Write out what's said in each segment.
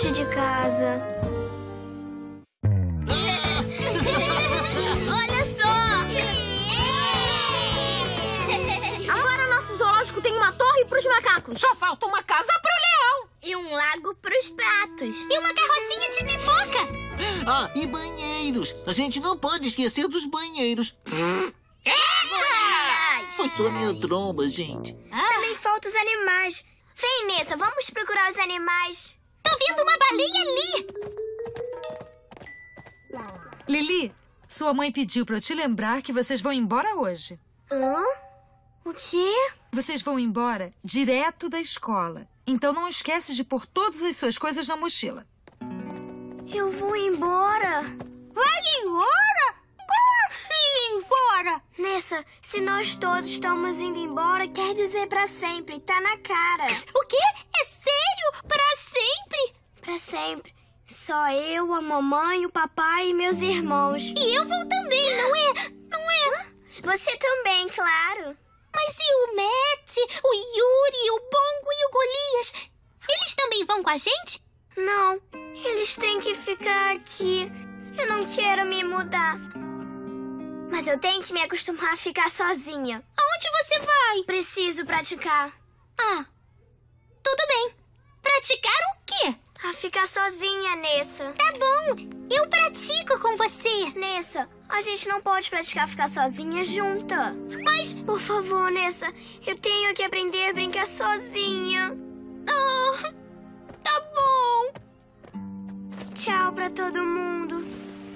longe de casa. Olha só! Agora nosso zoológico tem uma torre pros macacos. Só falta uma casa pro leão. E um lago pros patos. E uma carrocinha de pipoca. Ah, e banheiros. A gente não pode esquecer dos banheiros. Foi só minha tromba, gente. Também faltam os animais. Vem, Nessa, vamos procurar os animais. Tô vendo uma baleia ali. Lili, sua mãe pediu pra eu te lembrar que vocês vão embora hoje. Hã? O quê? Vocês vão embora direto da escola. Então não esquece de pôr todas as suas coisas na mochila. Eu vou embora. Vai embora? Como assim, fora? Nessa, se nós todos estamos indo embora, quer dizer pra sempre. Tá na cara. O quê? É sério? Pra sempre? Pra sempre. Só eu, a mamãe, o papai e meus irmãos. E eu vou também, não é? Não é? Você também, claro. Mas e o Matt, o Yuri, o Bongo e o Golias? Eles também vão com a gente? Não, eles têm que ficar aqui. Eu não quero me mudar. Mas eu tenho que me acostumar a ficar sozinha. Aonde você vai? Preciso praticar. Ah, tudo bem. Praticar o quê? A ficar sozinha, Nessa. Tá bom, eu pratico com você. Nessa, a gente não pode praticar ficar sozinha junta. Mas... Por favor, Nessa, eu tenho que aprender a brincar sozinha. Oh, tá bom. Tchau pra todo mundo.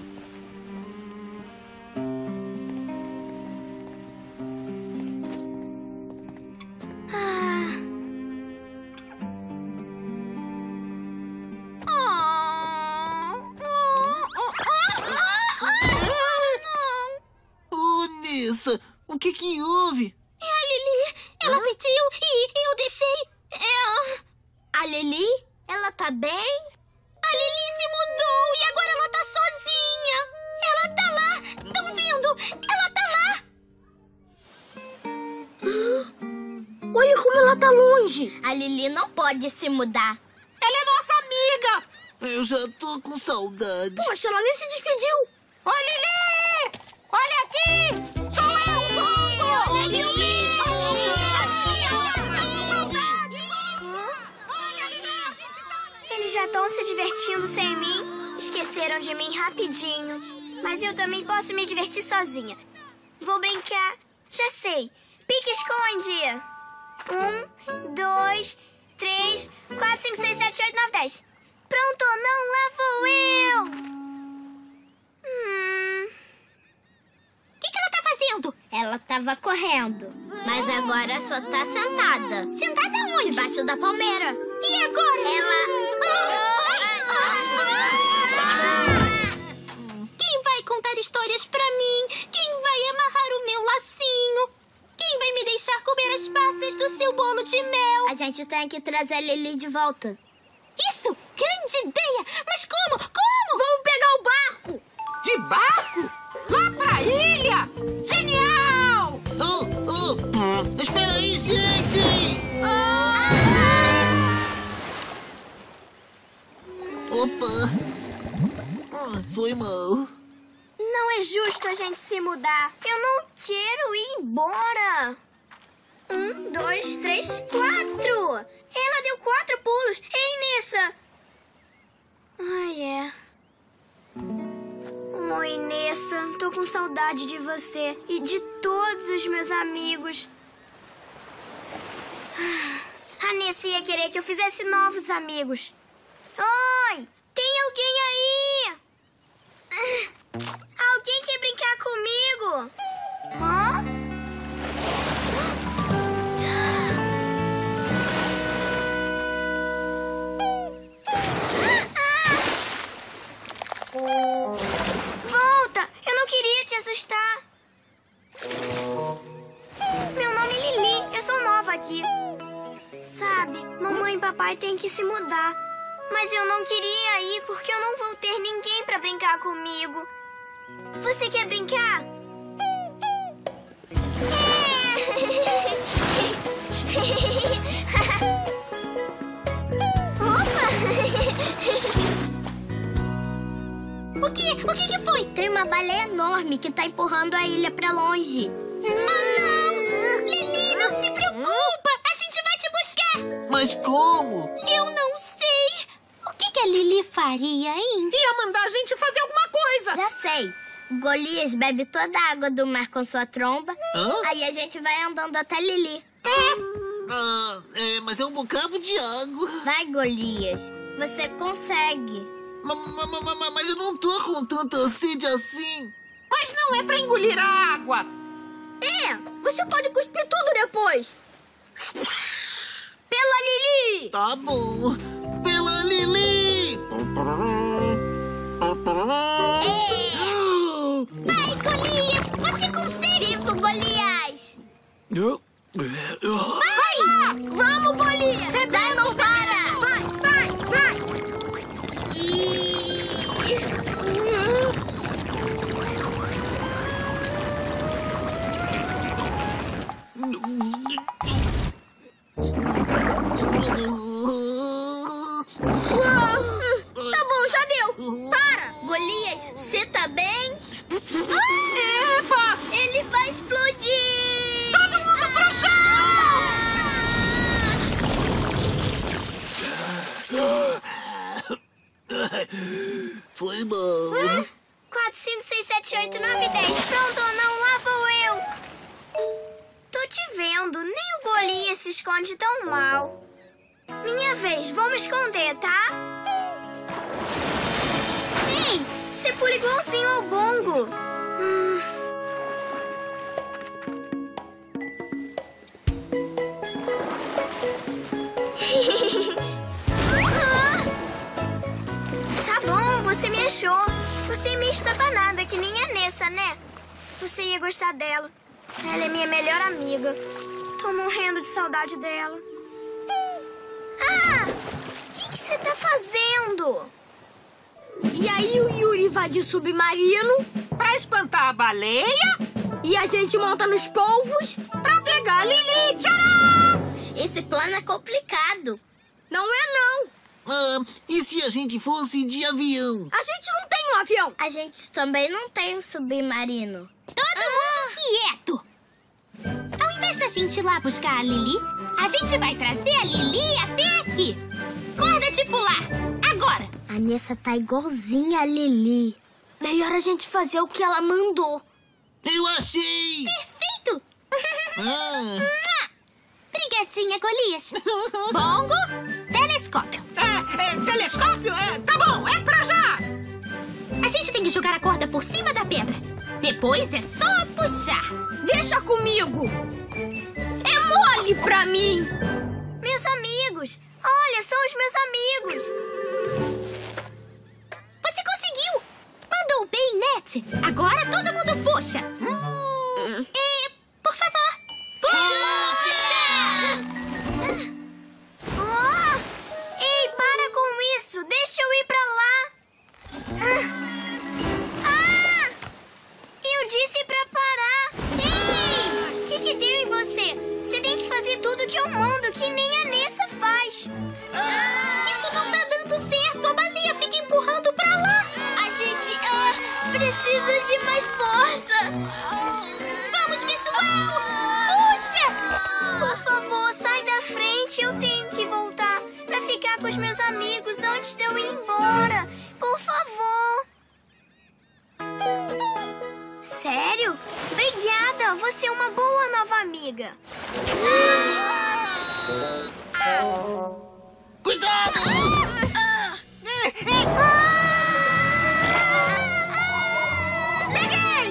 Oh, Nessa, o que houve? É a Lili. Ela pediu e eu deixei. A Lili? Ela tá bem? A Lili se mudou e agora ela tá sozinha. Ela tá lá. Tão vendo? Ela tá lá. Olha como ela tá longe. A Lili não pode se mudar. Ela é nossa amiga. Eu já tô com saudade. Poxa, ela nem se despediu. Ô, Lili! Olha aqui! Sou eu, Bongo! Ô, Lili! Eles já estão se divertindo sem mim. Esqueceram de mim rapidinho. Mas eu também posso me divertir sozinha. Vou brincar. Já sei. Pique-esconde. 1, 2, 3, 4, 5, 6, 7, 8, 9, 10. Pronto, não, lá vou eu. O que ela tá fazendo? Ela tava correndo. Mas agora só tá sentada. Sentada onde? Debaixo da palmeira. E agora? Quem vai contar histórias pra mim? Quem vai amarrar o meu lacinho? Quem vai me deixar comer as passas do seu bolo de mel? A gente tem que trazer a Lili de volta. Isso! Grande ideia! Mas como? Como? Vamos pegar o barco. De barco? Lá pra ilha? Genial! Espera aí, gente! Opa! Foi mal. Não é justo a gente se mudar. Eu não quero ir embora. 1, 2, 3, 4. Ela deu 4 pulos. Ei, Nessa. Ai, é. Oi, Nessa. Tô com saudade de você e de todos os meus amigos. A Nessa ia querer que eu fizesse novos amigos. Oi! Tem alguém aí? Alguém quer brincar comigo? Hã? Volta! Eu não queria te assustar. Meu nome é Lili. Eu sou nova aqui. Sabe, mamãe e papai têm que se mudar. Mas eu não queria ir porque eu não vou ter ninguém pra brincar comigo. Você quer brincar? Opa! quê? O que foi? Tem uma baleia enorme que tá empurrando a ilha pra longe. Oh, não! Lili, não se preocupa! A gente vai te buscar! Mas como? Eu não sei! O que a Lili faria, hein? Ia mandar a gente fazer alguma coisa. Já sei. Golias bebe toda a água do mar com sua tromba. Hã? Aí a gente vai andando até Lili. Mas é um bocado de água. Vai, Golias. Você consegue. Mas eu não tô com tanta sede assim. Mas não é pra engolir a água. Você pode cuspir tudo depois. Pela Lili! Tá bom. Pela Lili! Vai, Golias! Você consegue! Vivo, Golias! Vai! Vamos, Golias! Vai, não para! Vai! Tá bom, já deu! Para! Golias, você tá bem? Epa! Ele vai explodir! Todo mundo pro Foi bom. 4, 5, 6, 7, 8, 9, 10. Pronto ou não, lá vou eu. Tô te vendo. Nem o Golias se esconde tão mal. Minha vez. Vamos esconder, tá? Ei, você pula igualzinho ao Bongo. Tá bom, você me achou. Você é meio estabanada, que nem a Nessa, né? Você ia gostar dela. Ela é minha melhor amiga. Tô morrendo de saudade dela. O que você tá fazendo? E aí o Yuri vai de submarino Pra espantar a baleia, e a gente monta nos polvos. pra pegar a Lili. Tcharam! Esse plano é complicado. Não é não. E se a gente fosse de avião? A gente não tem um avião. A gente também não tem um submarino. Todo mundo quieto! Ao invés da gente ir lá buscar a Lili, a gente vai trazer a Lili até aqui. Corda de pular! Agora! A Nessa tá igualzinha a Lili. Melhor a gente fazer o que ela mandou. Eu achei! Perfeito! Ah. Brigadinha, Golias. Bongo, telescópio. Telescópio? Tá bom, é pra já. A gente tem que jogar a corda por cima da pedra. Depois é só puxar. Deixa comigo. É mole pra mim. Meus amigos. Olha, são os meus amigos. Você conseguiu! Mandou bem, Net. Agora todo mundo puxa. Por favor. Puxa! Ei, para com isso. Deixa eu ir pra lá. Eu disse pra parar. Ei, o que deu em você? Você tem que fazer tudo que eu mando, que nem a Nessa faz. Isso não tá dando certo. A baleia fica empurrando pra lá. A gente precisa de mais força. Vamos, pessoal! Puxa! Por favor, sai da frente. Eu tenho que voltar pra ficar com os meus amigos antes de eu ir embora. Por favor. Sério? Obrigada. Você é uma boa nova amiga. Cuidado! Peguei!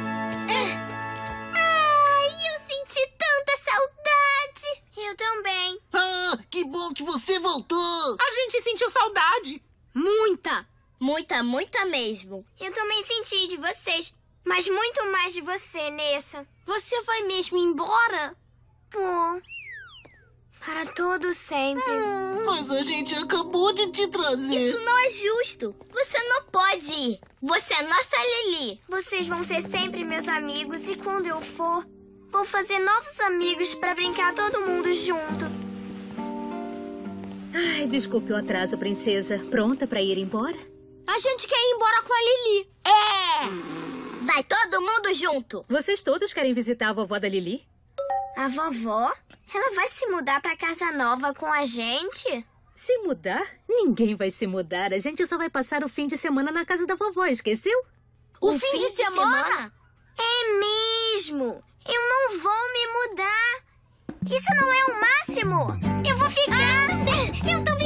Ai, eu senti tanta saudade. Eu também. Que bom que você voltou! A gente sentiu saudade. Muita. Muita mesmo. Eu também senti de vocês, mas muito mais de você, Nessa. Você vai mesmo embora? Pô, para todo sempre. Mas a gente acabou de te trazer. Isso não é justo. Você não pode ir. Você é nossa Lili. Vocês vão ser sempre meus amigos e quando eu for, vou fazer novos amigos pra brincar todo mundo junto. Ai, desculpe o atraso, princesa. Pronta pra ir embora? A gente quer ir embora com a Lili. Vai todo mundo junto. Vocês todos querem visitar a vovó da Lili? A vovó? Ela vai se mudar pra casa nova com a gente? Se mudar? Ninguém vai se mudar. A gente só vai passar o fim de semana na casa da vovó, esqueceu? O fim de semana? É mesmo! Eu não vou me mudar! Isso não é o máximo! Eu vou ficar! Eu também